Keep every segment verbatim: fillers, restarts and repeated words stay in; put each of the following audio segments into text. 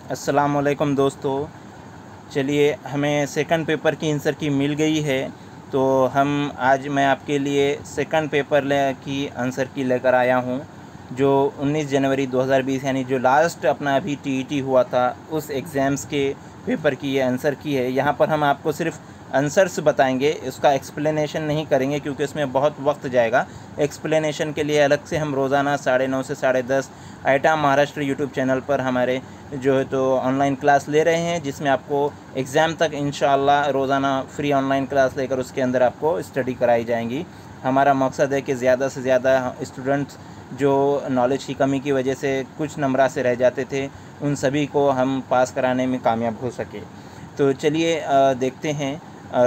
अस्सलामुअलैकुम दोस्तों। चलिए, हमें सेकंड पेपर की आंसर की मिल गई है, तो हम आज मैं आपके लिए सेकंड पेपर ले की आंसर की लेकर आया हूं, जो उन्नीस जनवरी दो हज़ार बीस यानी जो लास्ट अपना अभी टीईटी हुआ था उस एग्ज़ाम्स के पेपर की ये आंसर की है। यहाँ पर हम आपको सिर्फ आंसर्स बताएंगे, उसका एक्सप्लेनेशन नहीं करेंगे क्योंकि उसमें बहुत वक्त जाएगा। एक्सप्लेनेशन के लिए अलग से हम रोज़ाना साढ़े नौ से साढ़े दस आईटा महाराष्ट्र यूट्यूब चैनल पर हमारे जो है तो ऑनलाइन क्लास ले रहे हैं, जिसमें आपको एग्ज़ाम तक इंशाअल्लाह रोज़ाना फ्री ऑनलाइन क्लास लेकर उसके अंदर आपको स्टडी कराई जाएंगी। हमारा मकसद है कि ज़्यादा से ज़्यादा स्टूडेंट्स जो नॉलेज की कमी की वजह से कुछ नंबरा से रह जाते थे, उन सभी को हम पास कराने में कामयाब हो सके। तो चलिए देखते हैं।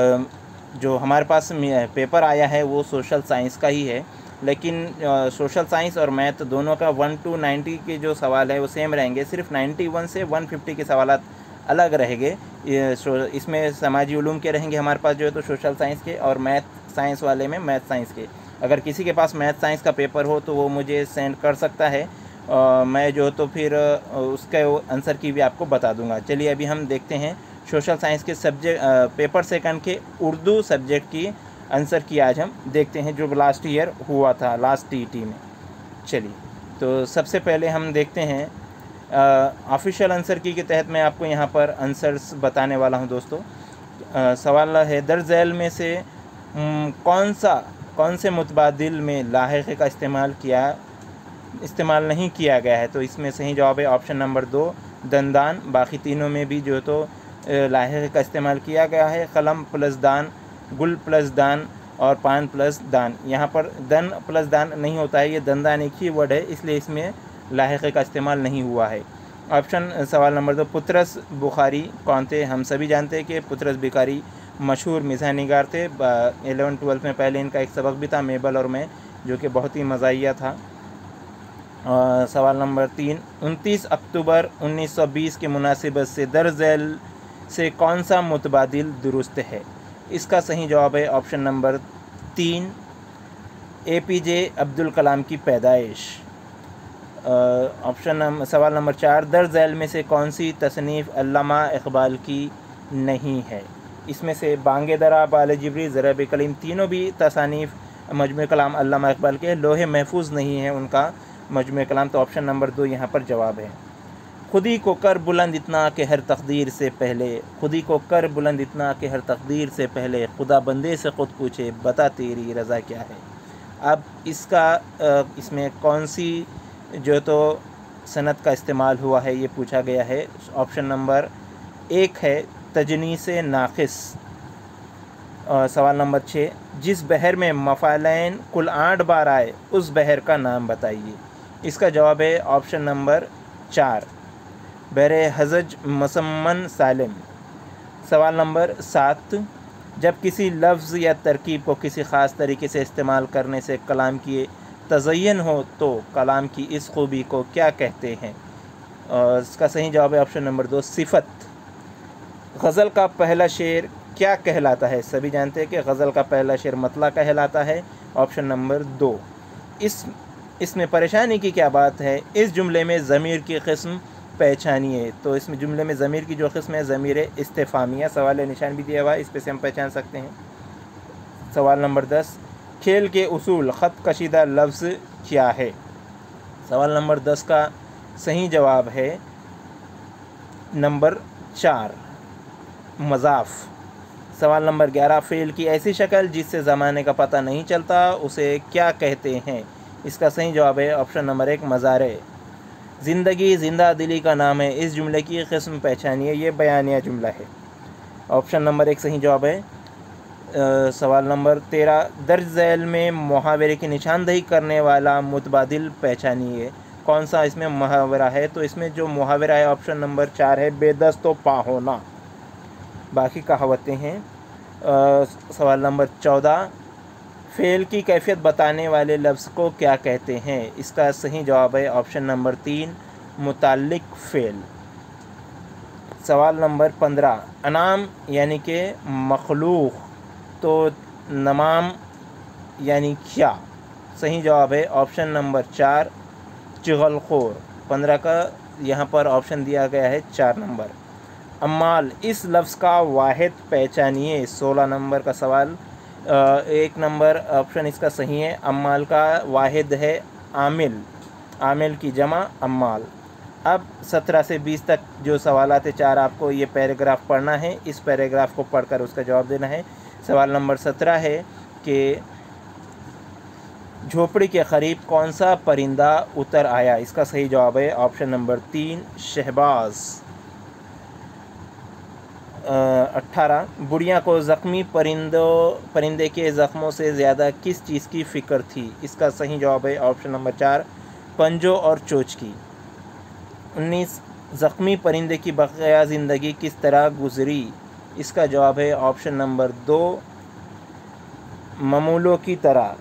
जो हमारे पास पेपर आया है वो सोशल साइंस का ही है, लेकिन सोशल साइंस और मैथ दोनों का वन टू नाइन्टी के जो सवाल है वो सेम रहेंगे, सिर्फ नाइन्टी वन से वन फिफ्टी के सवाल अलग रहेंगे। इसमें समाजी उलूम के रहेंगे हमारे पास जो है तो सोशल साइंस के, और मैथ साइंस वाले में मैथ साइंस के। अगर किसी के पास मैथ साइंस का पेपर हो तो वो मुझे सेंड कर सकता है, आ, मैं जो तो फिर उसके आंसर की भी आपको बता दूंगा। चलिए अभी हम देखते हैं सोशल साइंस के सब्जेक्ट पेपर सेकंड के उर्दू सब्जेक्ट की आंसर की आज हम देखते हैं, जो लास्ट ईयर हुआ था लास्ट टीईटी में। चलिए, तो सबसे पहले हम देखते हैं ऑफिशियल आंसर की के तहत मैं आपको यहाँ पर आंसर्स बताने वाला हूँ दोस्तों। आ, सवाल है, दर्ज झैल में से म, कौन सा कौन से मुतबादिल में लाहिक़े का इस्तेमाल किया इस्तेमाल नहीं किया गया है? तो इसमें सही जवाब है ऑप्शन नंबर दो, दंदान। बाकी तीनों में भी जो तो लाहिक़े का इस्तेमाल किया गया है। कलम प्लस दान, गुल प्लस दान और पान प्लस दान। यहाँ पर दन प्लस दान नहीं होता है, ये दंदान एक ही वर्ड है, इसलिए इसमें लाहिक़े का इस्तेमाल नहीं हुआ है। ऑप्शन सवाल नंबर दो, पुत्रस बुखारी कौन थे? हम सभी जानते हैं कि पुत्रस बुखारी मशहूर मिज़ाह निगार थे। एलेवन ट्वेल्थ में पहले इनका एक सबक भी था, मेबल और मैं, जो कि बहुत ही मज़ाहिया था। आ, सवाल नंबर तीन, उनतीस अक्टूबर उन्नीस सौ बीस के मुनासिबत से दर्ज झैल से कौन सा मुतबादिल दुरुस्त है? इसका सही जवाब है ऑप्शन नंबर तीन, ए पी जे अब्दुल कलाम की पैदाइश। ऑप्शन नंबर सवाल नंबर चार, दर्ज झैल में से कौन सी तसनीफ़ अल्लामा इकबाल की नहीं है? इसमें से बांगे दरा, बाल जिब्री, ज़रब कलीम, तीनों भी तसानीफ़ मजमू कलाम अल्लामा इकबाल के। लोहे महफूज नहीं है उनका मजमू कलाम, तो ऑप्शन नंबर दो यहाँ पर जवाब है। खुदी को कर बुलंद इतना कि हर तकदीर से पहले, खुदी को कर बुलंद इतना कि हर तकदीर से पहले, खुदा बंदे से ख़ुद पूछे बता तेरी रज़ा क्या है? अब इसका इसमें कौन सी जो तो सनत का इस्तेमाल हुआ है ये पूछा गया है। ऑप्शन नंबर एक है तजनीस नाक़िस। सवाल नंबर छः, जिस बहर में मफ़ालैन कुल आठ बार आए उस बहर का नाम बताइए। इसका जवाब है ऑप्शन नंबर चार, बहरे हज़ज मुसम्मन सालिम। सवाल नंबर सात, जब किसी लफ्ज़ या तरकीब को किसी ख़ास तरीके से इस्तेमाल करने से कलाम की तज़य्युन हो तो कलाम की इस खूबी को क्या कहते हैं? और इसका सही जवाब है ऑप्शन नंबर दो, सिफ़त। गज़ल का पहला शेर क्या कहलाता है? सभी जानते हैं कि गज़ल का पहला शेर मतला कहलाता है। ऑप्शन नंबर दो। इस इसमें परेशानी की क्या बात है? इस जुमले में ज़मीर की किस्म पहचानिए। तो इसमें जुमले में ज़मीर की जो किस्म है ज़मीर इस्तिफ़ामिया, सवाल निशान भी दिया हुआ है, इस पे से हम पहचान सकते हैं। सवाल नंबर दस, खेल के उसूल ख़त कशीदा लफ्ज़ क्या है? सवाल नंबर दस का सही जवाब है नंबर चार, मज़ाफ़। सवाल नंबर ग्यारह, फ़ेल की ऐसी शक्ल जिससे ज़माने का पता नहीं चलता उसे क्या कहते हैं? इसका सही जवाब है ऑप्शन नंबर एक, मज़ारे। ज़िंदगी ज़िंदा दिली का नाम है, इस जुमले की किस्म पहचानिए। ये बयानिया जुमला है। ऑप्शन नंबर एक सही जवाब है। आ, सवाल नंबर तेरह, दर्ज झैल में मुहावरे की निशानदही करने वाला मुतबादिल पहचानिए। कौन सा इसमें मुहावरा है? तो इसमें जो मुहावरा है ऑप्शन नंबर चार है, बेदस्तो पा होना। बाकी कहावतें हैं। सवाल नंबर चौदह, फ़ेल की कैफियत बताने वाले लफ्ज़ को क्या कहते हैं? इसका सही जवाब है ऑप्शन नंबर तीन, मुताल्लिक फ़ेल। सवाल नंबर पंद्रह, अनाम यानी कि मखलूक, तो नमाम यानी क्या? सही जवाब है ऑप्शन नंबर चार, चुगलखोर। पंद्रह का यहाँ पर ऑप्शन दिया गया है चार नंबर। अम्माल इस लफ्ज़ का वाहिद पहचानिए, सोलह नंबर का सवाल। एक नंबर ऑप्शन इसका सही है। अम्माल का वाहिद है आमिल, आमिल की जमा अम्माल। अब सत्रह से बीस तक जो सवाल आते चार आपको ये पैराग्राफ पढ़ना है, इस पैराग्राफ को पढ़कर उसका जवाब देना है। सवाल नंबर सत्रह है कि झोपड़ी के करीब कौन सा परिंदा उतर आया। इसका सही जवाब है ऑप्शन नंबर तीन, शहबाज। अट्ठारह, बुढ़िया को ज़ख्मी परिंदों परिंदे के ज़ख्मों से ज़्यादा किस चीज़ की फ़िक्र थी। इसका सही जवाब है ऑप्शन नंबर चार, पंजों और चोंच की। उन्नीस, ज़ख्मी परिंदे की बक़िया ज़िंदगी किस तरह गुज़री। इसका जवाब है ऑप्शन नंबर दो, ममूलों की तरह।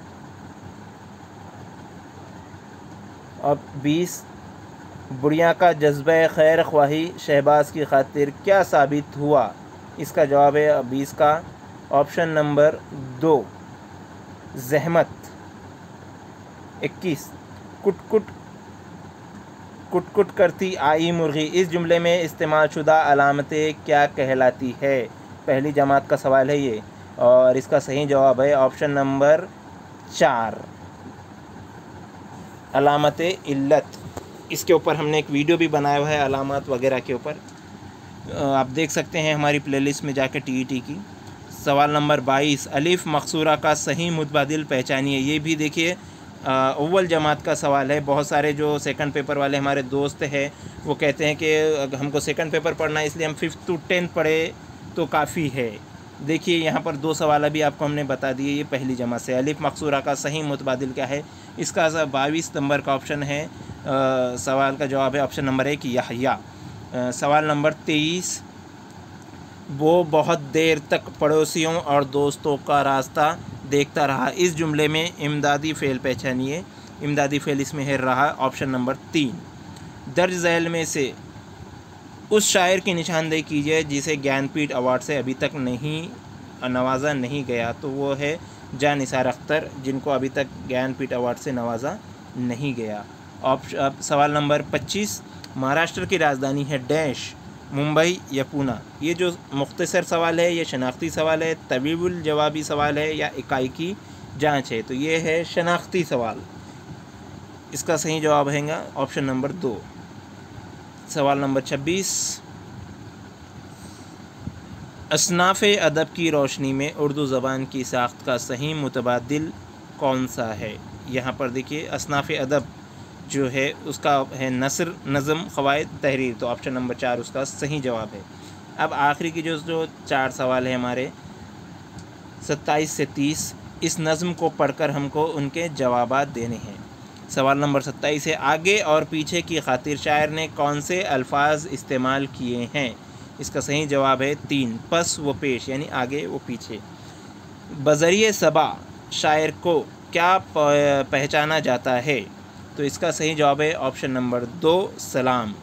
अब बीस, बुढ़िया का जज्बा खैर ख्वाही शहबाज की खातिर क्या साबित हुआ। इसका जवाब है बीस का ऑप्शन नंबर दो, ज़हमत। इक्कीस, कुट कुट कुट कुट करती आई मुर्गी इस जुमले में इस्तेमाल शुदा अलामतें क्या कहलाती है। पहली जमात का सवाल है ये, और इसका सही जवाब है ऑप्शन नंबर चार, अलामत इल्लत। इसके ऊपर हमने एक वीडियो भी बनाया हुआ है अलामत वगैरह के ऊपर, आप देख सकते हैं हमारी प्लेलिस्ट में जाकर टीईटी की। सवाल नंबर बाईस, अलिफ मकसूरा का सही मुतबादिल पहचानिए। ये भी देखिए अव्वल जमात का सवाल है। बहुत सारे जो सेकंड पेपर वाले हमारे दोस्त हैं वो कहते हैं कि हमको सेकंड पेपर पढ़ना है इसलिए हम फिफ्थ टू टेंथ पढ़े तो काफ़ी है। देखिए यहाँ पर दो सवाल भी आपको हमने बता दिए, ये पहली जमा से। अलिफ मकसूरा का सही मुतबादिल क्या है। इसका बाईस नंबर का ऑप्शन है, आ, सवाल का जवाब है ऑप्शन नंबर एक, यहया। सवाल नंबर तेईस, वो बहुत देर तक पड़ोसियों और दोस्तों का रास्ता देखता रहा इस जुमले में इमदादी फ़ेल पहचानिए। इमदादी फ़ेल इसमें है रहा, ऑप्शन नंबर तीन। दर्ज झैल में से उस शायर की निशानदेही कीजिए जिसे ज्ञानपीठ अवार्ड से अभी तक नहीं नवाजा नहीं गया। तो वो है जान निसार अख्तर, जिनको अभी तक ज्ञानपीठ अवार्ड से नवाजा नहीं गया। ऑप्शन अब सवाल नंबर पच्चीस, महाराष्ट्र की राजधानी है डैश, मुंबई या पूना। ये जो मुख्तसर सवाल है ये शनाख्ती सवाल है, तवीबुल जवाबी सवाल है या इकाई की जांच है। तो ये है शनाख्ती सवाल, इसका सही जवाब है ऑप्शन नंबर दो। सवाल नंबर छब्बीस, असनाफ़ अदब की रोशनी में उर्दू ज़बान की साख्त का सही मुतबादिल कौन सा है। यहाँ पर देखिए असनाफ़ अदब जो है उसका है नसर, नज़म, ख़वाइद, तहरीर। तो ऑप्शन नंबर चार उसका सही जवाब है। अब आखिरी की जो जो चार सवाल है हमारे सत्ताईस से तीस, इस नज़म को पढ़कर हमको उनके जवाबात देने हैं। सवाल नंबर सत्ताईस है, आगे और पीछे की खातिर शायर ने कौन से अल्फाज इस्तेमाल किए हैं। इसका सही जवाब है तीन, पस व पेश, यानी आगे व पीछे। बज़रिए सबा शायर को क्या पहचाना जाता है। तो इसका सही जवाब है ऑप्शन नंबर दो, सलाम।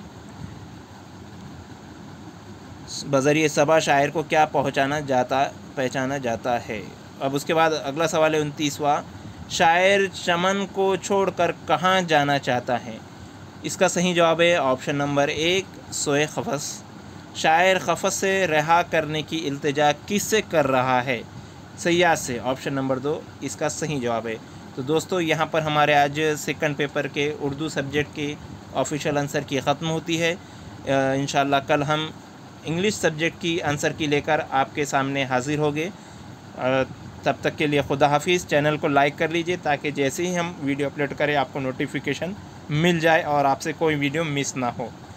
बज़रिए सबा शायर को क्या पहुँचाना जाता पहचाना जाता है। अब उसके बाद अगला सवाल है उनतीसवां, शायर चमन को छोड़कर कहाँ जाना चाहता है। इसका सही जवाब है ऑप्शन नंबर एक, सोए खफस। शायर खफस से रहा करने की इल्तिजा किससे कर रहा है। सैयाद से, ऑप्शन नंबर दो इसका सही जवाब है। तो दोस्तों यहाँ पर हमारे आज सेकंड पेपर के उर्दू सब्जेक्ट के ऑफिशियल आंसर की ख़त्म होती है। इंशाल्लाह कल हम इंग्लिश सब्जेक्ट की आंसर की लेकर आपके सामने हाज़िर होंगे। तब तक के लिए खुदा हाफिज़। चैनल को लाइक कर लीजिए ताकि जैसे ही हम वीडियो अपलोड करें आपको नोटिफिकेशन मिल जाए और आपसे कोई वीडियो मिस ना हो।